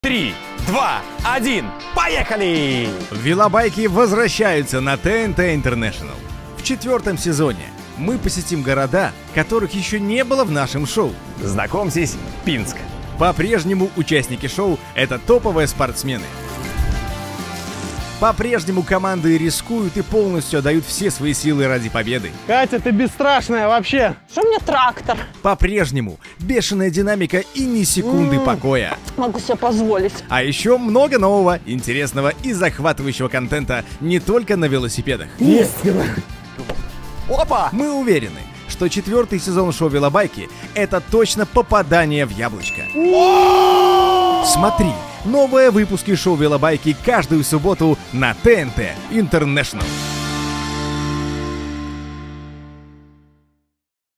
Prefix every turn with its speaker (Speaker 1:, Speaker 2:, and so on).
Speaker 1: 3, 2, 1, поехали!
Speaker 2: Велобайки возвращаются на ТНТ International. В 4-м сезоне мы посетим города, которых еще не было в нашем шоу.
Speaker 1: Знакомьтесь, Пинск.
Speaker 2: По-прежнему участники шоу — это топовые спортсмены. По-прежнему команды рискуют и полностью отдают все свои силы ради победы.
Speaker 3: Катя, ты бесстрашная вообще.
Speaker 4: Что мне трактор?
Speaker 2: По-прежнему бешеная динамика и ни секунды покоя.
Speaker 4: Могу себе позволить.
Speaker 2: А еще много нового, интересного и захватывающего контента не только на велосипедах.
Speaker 1: Опа!
Speaker 2: Мы уверены, что 4-й сезон шоу «Велобайки» — это точно попадание в яблочко. Смотри новые выпуски шоу «Велобайки» каждую субботу на ТНТ International.